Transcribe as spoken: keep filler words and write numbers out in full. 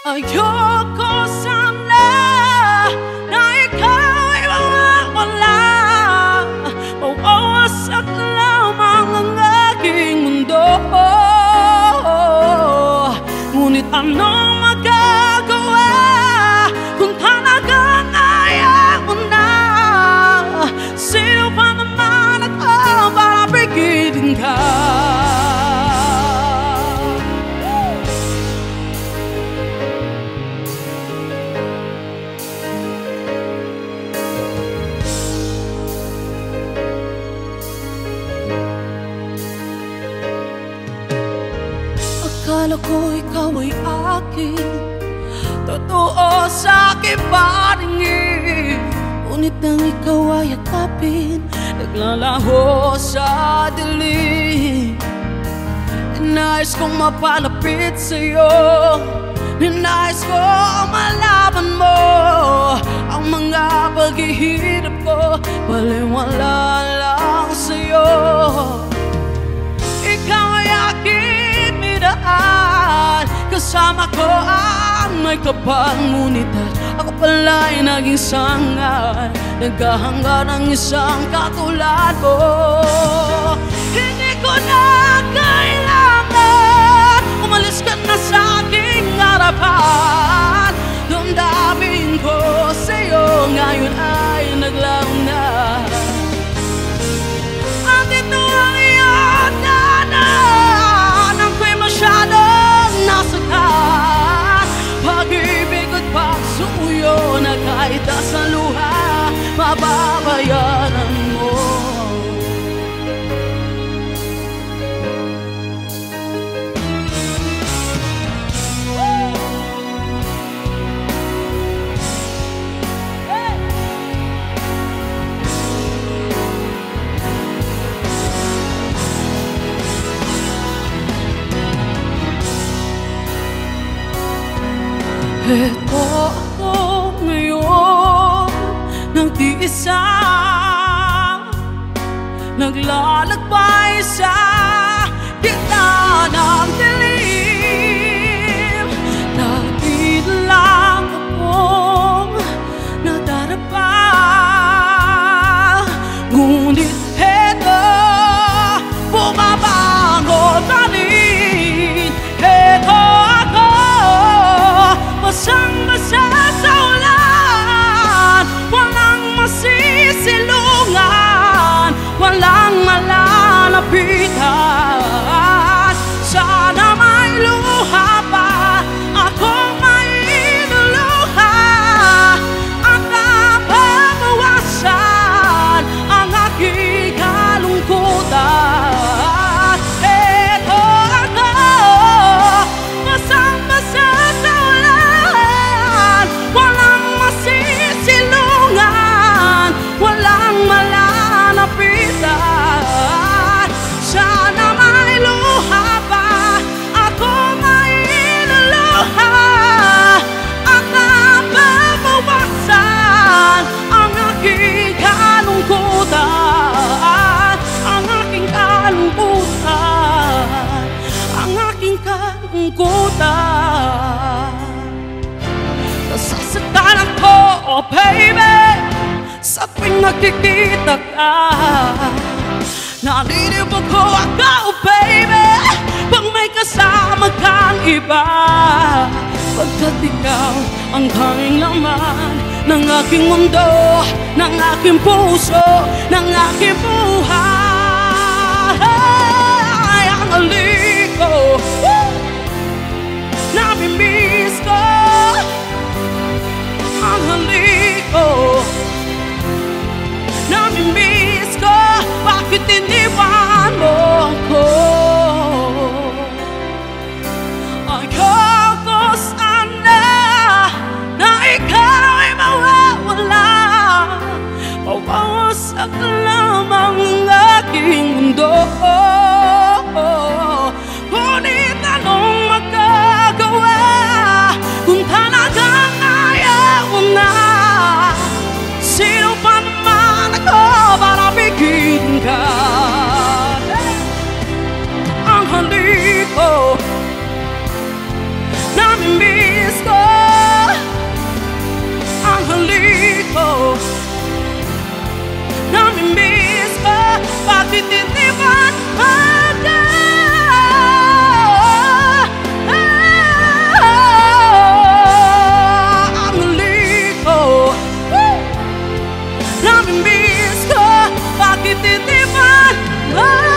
Ayoko sana na ikaw ay mawawala. Mawawasak lamang ang aking mundo. Ngunit anong magagawa kung talagang ayaw mo na? Sino pa naman ako para pigilin ka? Akala ko ikaw ay akin, totoo sa aking paningin. Ngunit nang ikaw ay yakapin, naglalaho sa dilim. Ninais kong mapalapit sa'yo, ninais kong malaman mo ang mga paghihirap ko, baliwala lang sa'yo. Ikaw ay aking minahal, kasama ko ang may kapal. Ngunit ako pala'y naging sangay, naghahangad ng isang katulad mo. Hindi ko na kailangan umalis ka na sa aking harapan. Damdamin ko sa'yo ngayon ay naglaho na. At ito ang iyong danan, ako'y masyadong nasaktan. Pag-ibig at pagsuyo na kahit sa luha mababayaran mo. Eto ako ngayon, nag-iisa, naglalakbay sa gitna ng dilim. Lagi lang akong nadarapa, ngunit eto, bumabangon pa rin. Eto ako, basang-basa sa ulan, walang masisilungan, walang malalapitan. Sana may luha pa akong mailuluha, at nababawasan ang aking kalungkutan. Eto ako, basang-basa sa ulan, walang masisilungan, walang malalapitan. Sana may luha pa ako mailuluha, at nababawasan ang aking kalungkutan. Ang aking kalungkutan, ang aking kalungkutan. Nasasaktan ako, oh baby, sa tuwing nakikita ka. Nalilibog ko ako, oh baby, pag may kasama kang iba. Pagkat ikaw ang tanging laman ng aking mundo, ng aking puso, ng aking buhay. Ang halik ko, nami-miss ko. Ang halik ko, nami-miss ko. Bakit iniwan mo ko? Ayoko sana na ikaw ay mawawala, mawawasak lamang ang tititipan ka. Ang liko namimiss ko, bakit titipan ka?